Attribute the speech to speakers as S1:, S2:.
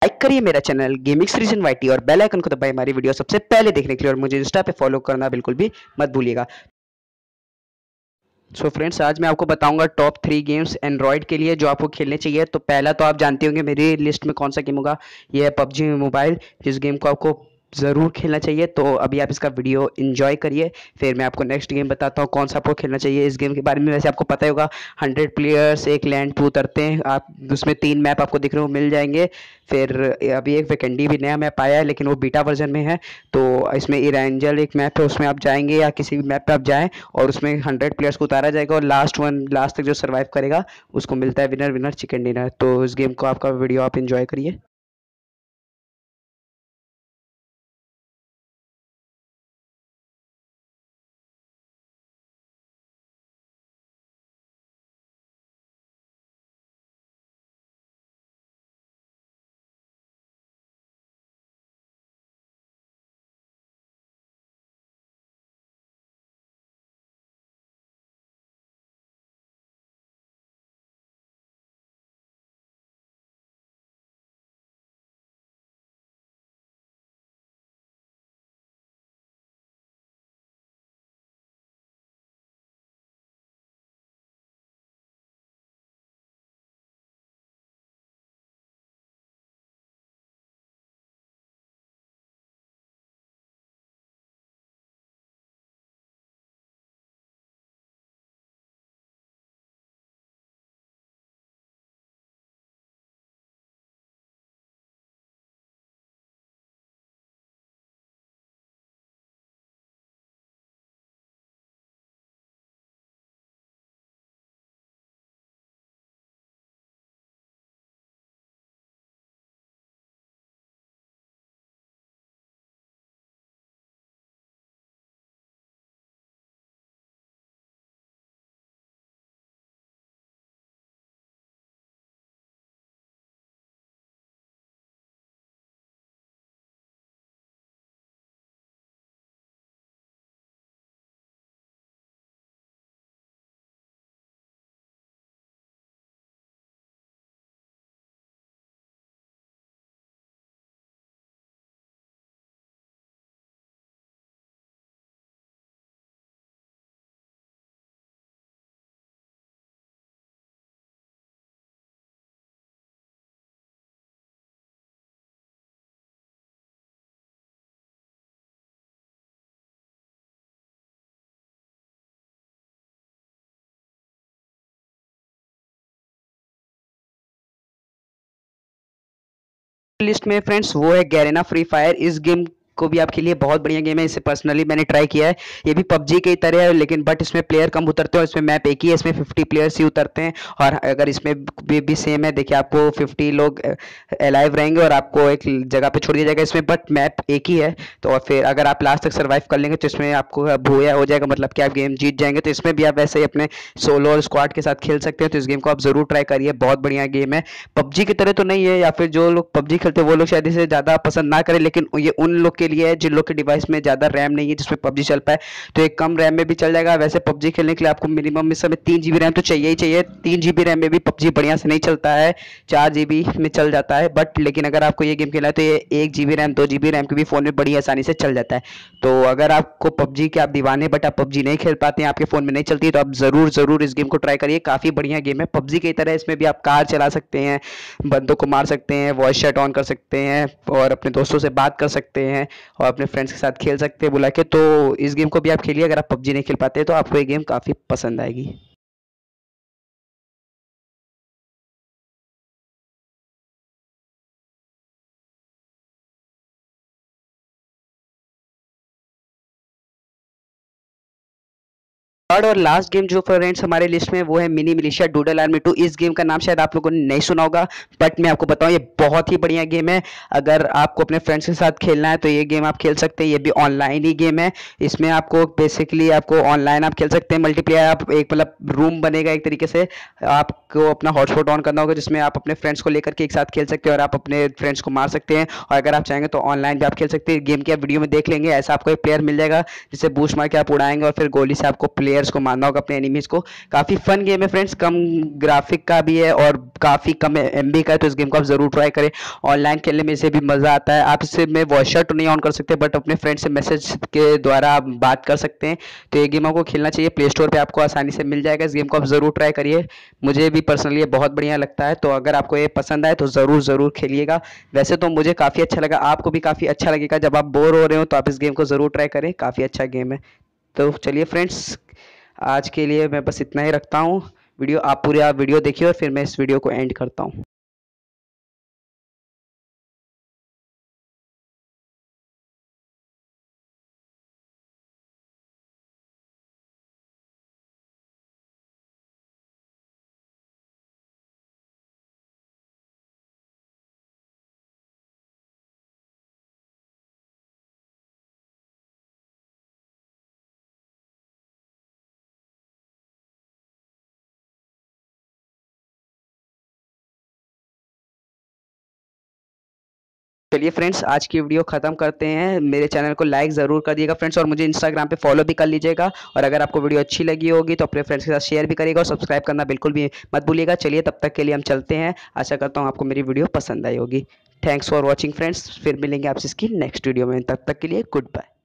S1: Like करिए मेरा channel gaming सीरीजन वाईटी और बेल आइकन को दबाइए हमारी वीडियो सबसे पहले देखने के लिए, और मुझे इंस्टा पे फॉलो करना बिल्कुल भी मत भूलिएगा। सो फ्रेंड्स, आज मैं आपको बताऊंगा टॉप 3 गेम्स एंड्रॉयड के लिए जो आपको खेलने चाहिए। तो पहला तो आप जानते होंगे मेरी लिस्ट में कौन सा गेम होगा, ये है पबजी मोबाइल। जिस गेम को आपको ज़रूर खेलना चाहिए। तो अभी आप इसका वीडियो एंजॉय करिए, फिर मैं आपको नेक्स्ट गेम बताता हूँ कौन सा आपको खेलना चाहिए। इस गेम के बारे में वैसे आपको पता ही होगा, 100 प्लेयर्स एक लैंड पे उतरते हैं। आप उसमें 3 मैप आपको दिख रहे हो मिल जाएंगे। फिर अभी एक वेकेंडी भी नया मैप आया है, लेकिन वो बीटा वर्जन में है। तो इसमें इरेंजल एक मैप है, उसमें आप जाएंगे या किसी भी मैप पे आप जाएं और उसमें 100 प्लेयर्स को उतारा जाएगा और लास्ट तक जो सर्वाइव करेगा उसको मिलता है विनर विनर चिकन डिनर। तो इस गेम को आपका वीडियो आप एंजॉय करिए। लिस्ट में फ्रेंड्स वो है गैरेना फ्री फायर। इस गेम को भी आप खेलिए, बहुत बढ़िया गेम है। इसे पर्सनली मैंने ट्राई किया है। ये भी पबजी की तरह है, लेकिन बट इसमें प्लेयर कम उतरते हैं और इसमें मैप एक ही है। इसमें 50 प्लेयर्स ही उतरते हैं। और अगर इसमें भी सेम है, देखिए आपको 50 लोग अलाइव रहेंगे और आपको एक जगह पे छोड़ दिया जाएगा इसमें, बट मैप एक ही है। तो और फिर अगर आप लास्ट तक सर्वाइव कर लेंगे तो इसमें आपको भूया हो जाएगा, मतलब कि आप गेम जीत जाएंगे। तो इसमें भी आप वैसे ही अपने सोलो और स्क्वाड के साथ खेल सकते हैं। तो इस गेम को आप जरूर ट्राई करिए, बहुत बढ़िया गेम है। पबजी की तरह तो नहीं है, या फिर जो लोग पबजी खेलते हैं वो लोग शायद इसे ज़्यादा पसंद ना करें, लेकिन ये उन लोग के लिए है जिन लोग के डिवाइस में ज़्यादा रैम नहीं है जिसमें पबजी चल पाए। तो एक कम रैम में भी चल जाएगा। वैसे पबजी खेलने के लिए आपको मिनिमम इस समय 3 GB रैम तो चाहिए ही चाहिए। 3 GB रैम में भी पबजी बढ़िया से नहीं चलता है, 4 GB में चल जाता है। बट लेकिन अगर आपको ये गेम खेलना है तो ये 1 GB रैम 2 GB रैम के भी फ़ोन में बड़ी आसानी से चल जाता है। तो अगर आपको पबजी के आप दीवाने बट आप पबजी नहीं खेल पाते हैं, आपके फ़ोन में नहीं चलती है, तो आप ज़रूर ज़रूर इस गेम को ट्राई करिए। काफ़ी बढ़िया गेम है पबजी की तरह। इसमें भी आप कार चला सकते हैं, बंदों को मार सकते हैं, वॉइस चैट ऑन कर सकते हैं और अपने दोस्तों से बात कर सकते हैं और अपने फ्रेंड्स के साथ खेल सकते हैं बुला के। तो इस गेम को भी आप खेलिए। अगर आप पबजी नहीं खेल पाते तो आपको ये गेम काफ़ी पसंद आएगी। थर्ड और लास्ट गेम जो फ्रेंड्स हमारे लिस्ट में वो है मिनी मिलिशिया डूडल आर्मी 2। इस गेम का नाम शायद आप लोगों ने नहीं सुना होगा, बट मैं आपको बताऊं ये बहुत ही बढ़िया गेम है। अगर आपको अपने फ्रेंड्स के साथ खेलना है तो ये गेम आप खेल सकते हैं। ये भी ऑनलाइन ही गेम है। इसमें आपको बेसिकली आपको ऑनलाइन आप खेल सकते हैं। मल्टीप्लेयर आप एक मतलब रूम बनेगा एक तरीके से, आपको अपना हॉटस्पॉट ऑन करना होगा जिसमें आप अपने फ्रेंड्स को लेकर के एक साथ खेल सकते हैं और आप अपने फ्रेंड्स को मार सकते हैं। और अगर आप चाहेंगे तो ऑनलाइन भी आप खेल सकते हैं। गेम की आप वीडियो में देख लेंगे, ऐसा आपको एक प्लेयर मिल जाएगा जिसे बूस्ट मार के आप उड़ाएंगे और फिर गोली से आपको प्लेयर प्लेयर्स को मारना होगा, अपने एनिमीज को। काफ़ी फन गेम है फ्रेंड्स, कम ग्राफिक का भी है और काफ़ी कम एमबी का है, तो इस गेम को आप ज़रूर ट्राई करें। ऑनलाइन खेलने में इसे भी मज़ा आता है। आप इसे में वॉइस चैट तो नहीं ऑन कर सकते, बट अपने फ्रेंड से मैसेज के द्वारा आप बात कर सकते हैं। तो ये गेम आपको खेलना चाहिए, प्ले स्टोर पर आपको आसानी से मिल जाएगा। इस गेम को आप ज़रूर ट्राई करिए, मुझे भी पर्सनली ये बहुत बढ़िया लगता है। तो अगर आपको ये पसंद आए तो ज़रूर ज़रूर खेलिएगा। वैसे तो मुझे काफ़ी अच्छा लगा, आपको भी काफ़ी अच्छा लगेगा। जब आप बोर हो रहे हो तो आप इस गेम को ज़रूर ट्राई करें, काफ़ी अच्छा गेम है। तो चलिए फ्रेंड्स, आज के लिए मैं बस इतना ही रखता हूँ। वीडियो आप पूरा वीडियो देखिए और फिर मैं इस वीडियो को एंड करता हूँ। चलिए फ्रेंड्स, आज की वीडियो ख़त्म करते हैं। मेरे चैनल को लाइक ज़रूर कर दिएगा फ्रेंड्स, और मुझे इंस्टाग्राम पे फॉलो भी कर लीजिएगा। और अगर आपको वीडियो अच्छी लगी होगी तो अपने फ्रेंड्स के साथ शेयर भी करिएगा, और सब्सक्राइब करना बिल्कुल भी मत भूलिएगा। चलिए, तब तक के लिए हम चलते हैं। आशा करता हूँ आपको मेरी वीडियो पसंद आई होगी। थैंक्स फॉर वॉचिंग फ्रेंड्स, फिर मिलेंगे आपसे इसकी नेक्स्ट वीडियो में। तब तक के लिए गुड बाय।